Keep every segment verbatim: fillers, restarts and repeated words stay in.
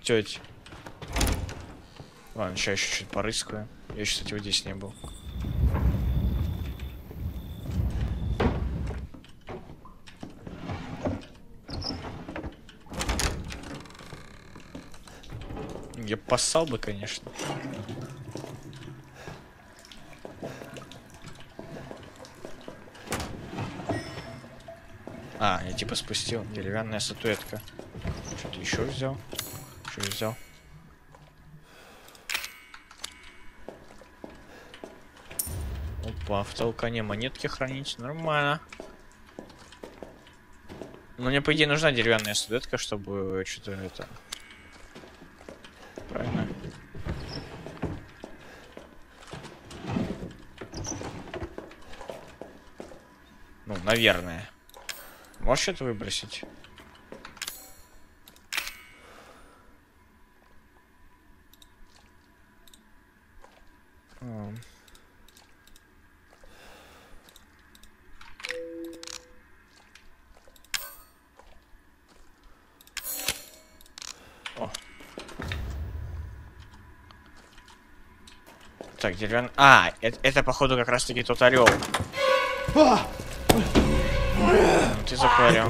теть. Ладно, сейчас еще чуть порыскаю. Я еще, кстати, вот здесь не был. Я поссал бы, конечно. А, я типа спустил. Деревянная статуэтка. Что-то еще взял. Что взял? Опа, в толкане монетки хранить. Нормально. Но мне, по идее, нужна деревянная статуэтка, чтобы что-то это... Правильно? Ну, наверное. Можешь это выбросить? О. О. Так, деревянный... А, это, это походу как раз таки тот орел. Ты закварил.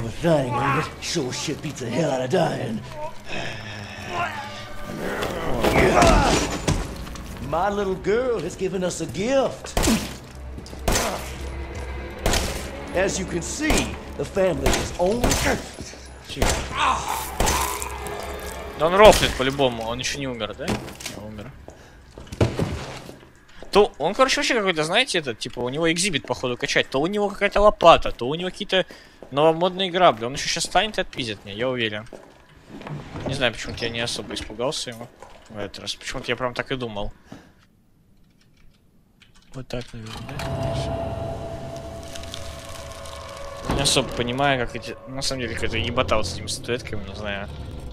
My little girl has given us a gift. As you can see, the family is only. Да он рофлит по-любому, он еще не умер, да? Не умер. То он, короче, вообще какой-то, знаете, этот, типа, у него экзибит, походу, качать. То у него какая-то лопата, то у него какие-то новомодные грабли. Он еще сейчас станет и отпиздит меня, я уверен. Не знаю, почему-то я не особо испугался его в этот раз. Почему-то я прям так и думал. Вот так, наверное, да? Не особо понимаю, как эти... На самом деле, какая-то ебота вот с этими статуэтками, не знаю.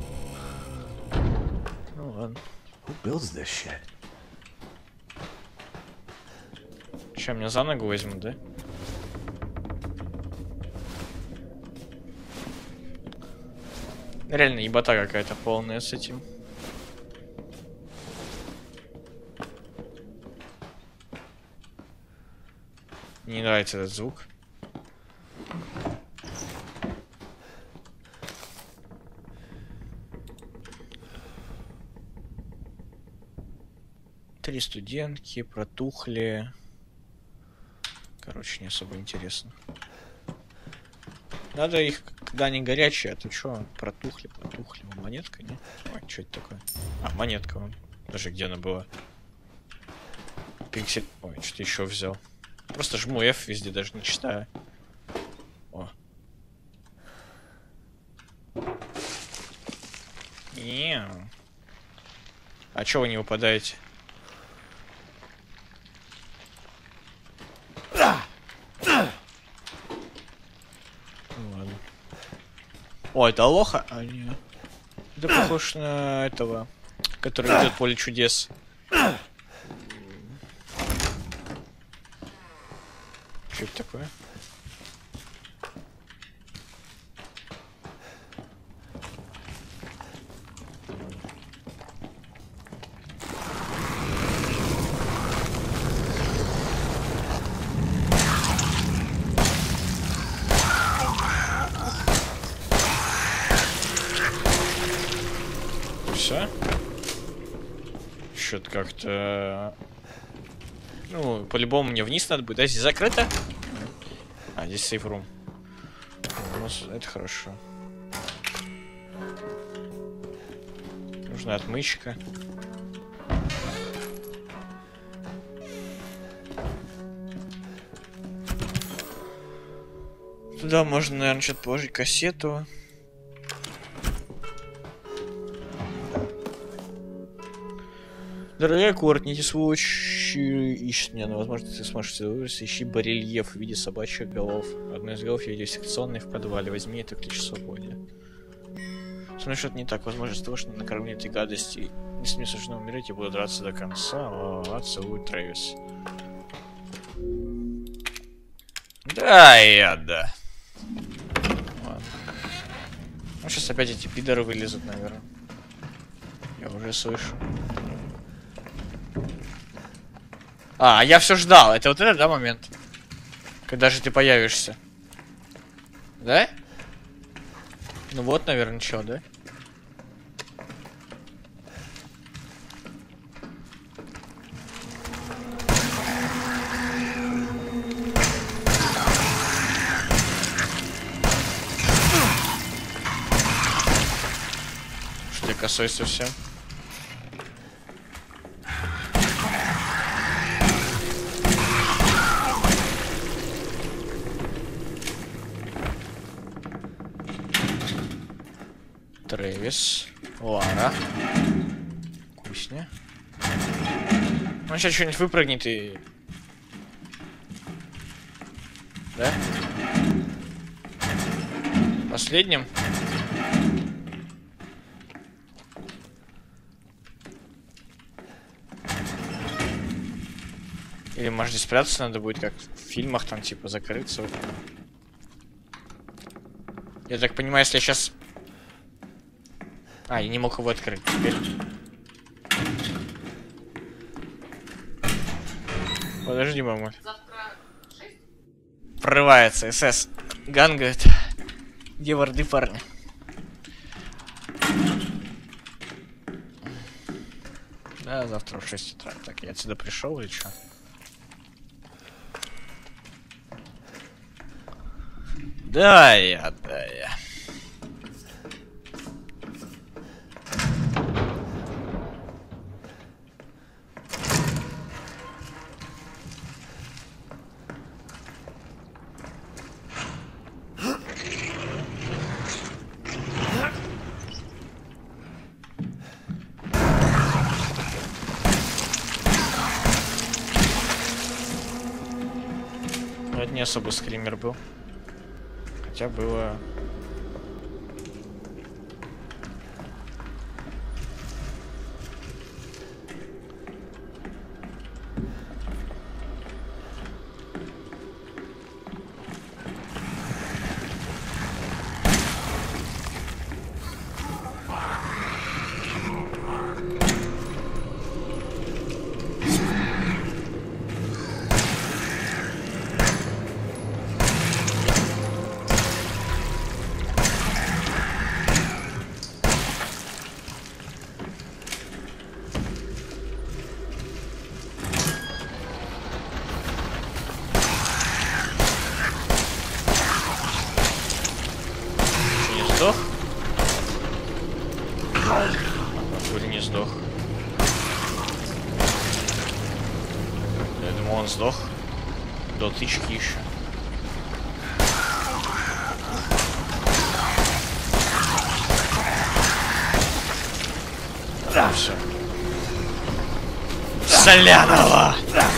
Ну ладно. Че, меня за ногу возьмут, да? Реально ебота какая-то полная с этим. Не нравится этот звук. Три студентки протухли. Короче, не особо интересно. Надо их, когда они горячие, а то чё, протухли, протухли. Монетка, не? Ой, что это такое? А, монетка вон. Даже где она была? Пиксель. Ой, что-то еще взял. Просто жму F везде, даже не читаю. О. Не. А чё вы не выпадаете? О, это лоха? А, нет. Это похож на этого, который идет в поле чудес. Что это такое? Все? Что-то как-то... Ну, по-любому мне вниз надо будет. Да, здесь закрыто? А, здесь сейф-рум. Это хорошо. Нужна отмычка. Туда можно, наверное, что-то положить кассету. Дорогая Кортни, эти сволочи ищут меня, но, возможно, ты сможешь это вывести. Ищи барельеф в виде собачьих голов. Одна из голов я видел секционной в подвале. Возьми это, ключ свободе. Смотри, что-то не так. Возможно, из того, что накормили этой гадости. Если мне суждено умереть, я буду драться до конца. О, целуй, Трэвис. Да, я, да. Ладно. Ну, сейчас опять эти пидоры вылезут, наверное. Я уже слышу. А, я все ждал. Это вот этот, да, момент? Когда же ты появишься? Да? Ну вот, наверное, что, да? Что ты косой совсем? Трэвис, Лара, Кусня. Он сейчас что-нибудь выпрыгнет и... Да? Последним? Или, может, здесь спрятаться надо будет, как в фильмах, там, типа, закрыться. Я так понимаю, если я сейчас... А, я не мог его открыть теперь. Подожди, мама. Прорывается СС. Гангает. Где ворды, парни? Да, завтра в шесть утра. Так, я отсюда пришел или что? Да, я, да, я. Это не особо скример был. Хотя было... Сдох? Вроде не сдох. Я думал, он сдох. До тычки еще. Да, все. Солянова!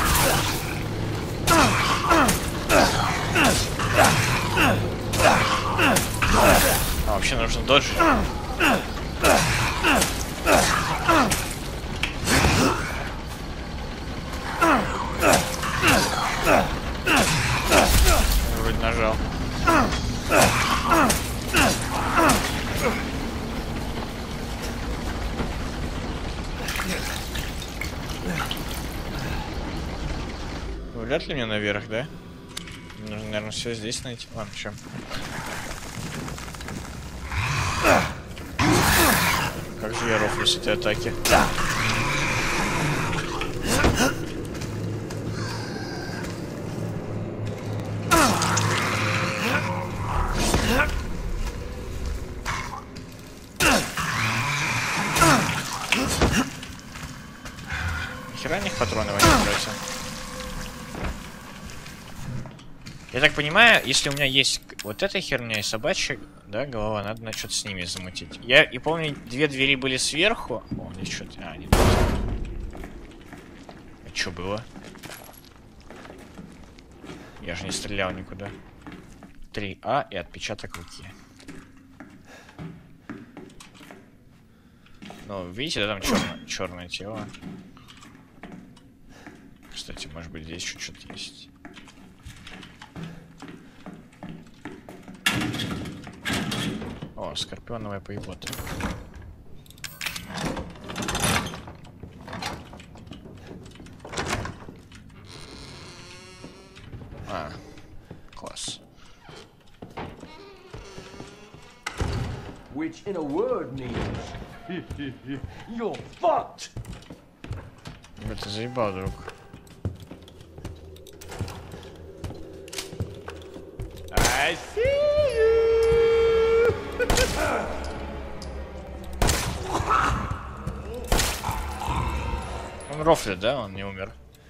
А, вообще нужно доджить. Вроде нажал. Вряд ли мне наверх, да? Нужно, наверное, все здесь найти. Ладно, чем? Как же я рофлю с этой атаки? Нихера них патроны в них тратят. Я так понимаю, если у меня есть вот эта херня и собачья, да, голова, надо на что-то с ними замутить. Я и помню, две двери были сверху. О, здесь что-то. А, не тут. А что было? Я же не стрелял никуда. три А и отпечаток руки. Ну, видите, да, там черное, черное тело. Кстати, может быть, здесь еще что-то есть. О, скорпионовая поебота. Класс. Which in a word means you're fucked. Это заебал, друг. I see you. Он рофлит, да? Он не умер.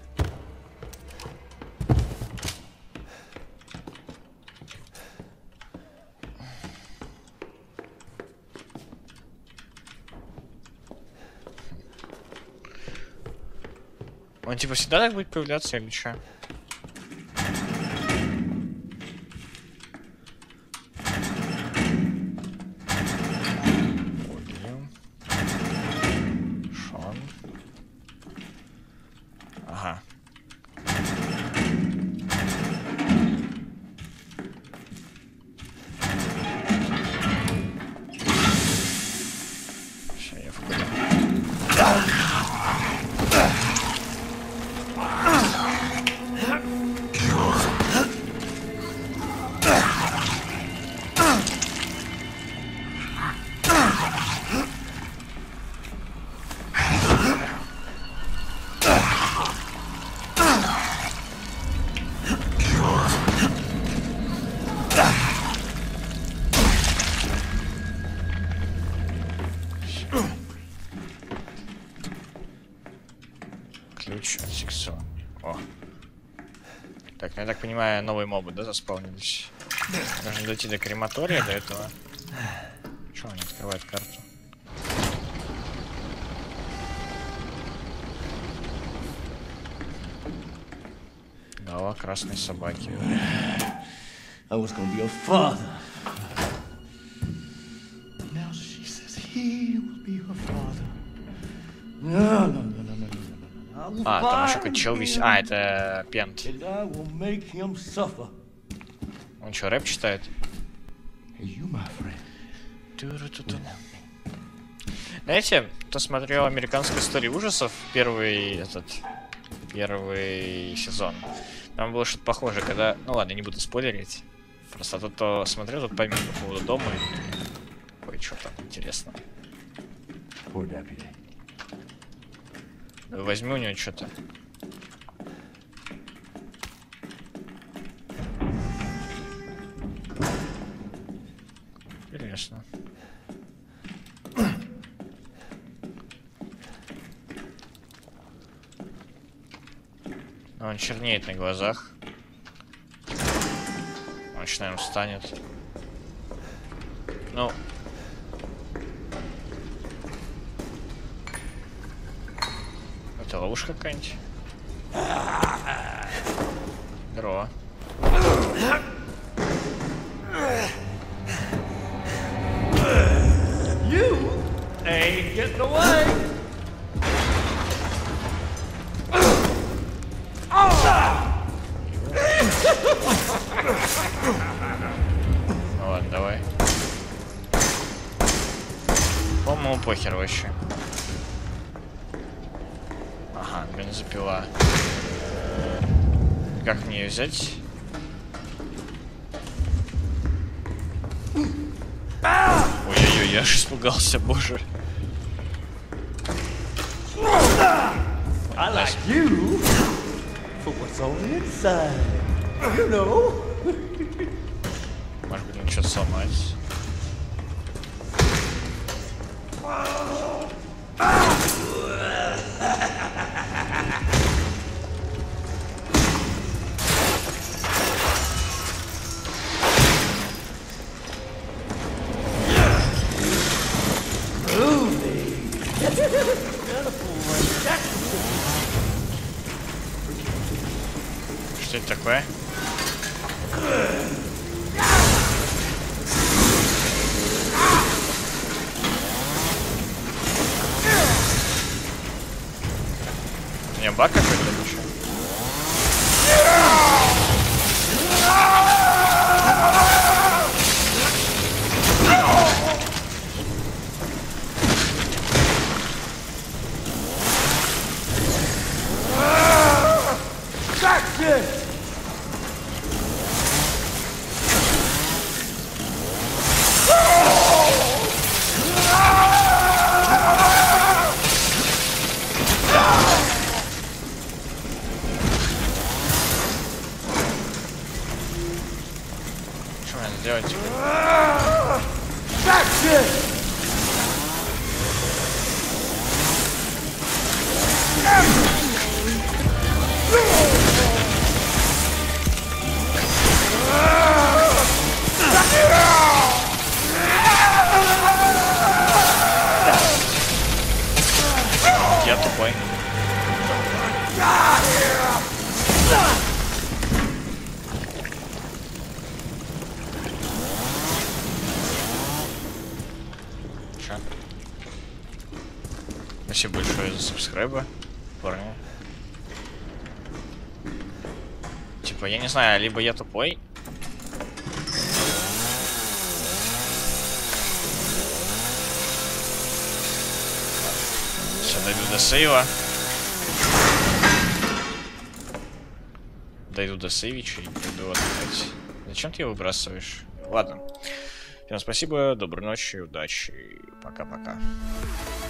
Он типа всегда так будет появляться или что? Шон. Ага. Сейчас я вкурю. Ключ от сексуала. О. Так, ну я так понимаю, новые мобы, да, заспавнились? Нужно дойти до крематория, до этого. Чего он не открывает карту? Голова красной собаки. I was gonna be your father. Now she says he will be her father. No, no, no, no, no, no, no. А, там еще какой-то чел висит. А, это Пент. And I will make him suffer. Он что, рэп читает? Hey, you, my friend. Ту-ру-ту-ту. Знаете, кто смотрел «Американскую историю ужасов», первый этот, первый сезон, там было что-то похожее, когда... Ну ладно, не буду спойлерить. Просто тот, кто смотрел, тот поймет по поводу дома. Ой, что там интересно. Poor deputy. Возьми у него что-то. Интересно. Он чернеет на глазах. Он еще, наверное, встанет. Ну. Это ловушка какая-нибудь? Здорово. You ain't getting away. Ну ладно, давай. По-моему, похер вообще. Ага, бензопила. Как мне ее взять? Ой-ой-ой, я аж испугался, боже. I like you for what's on the inside. You know. Может быть, мне что-то сломать. Что это такое? У меня баг какой-то или что? Что мне надо делать теперь? Я тупой. Чё? Спасибо большое за сабскрайбы, парни. Типа, я не знаю, либо я тупой. Сейчас дойду до сейва. Дойду до сейвича и пойду отдыхать. Зачем ты его выбрасываешь? Ладно. Всем спасибо, доброй ночи, удачи. Пока-пока.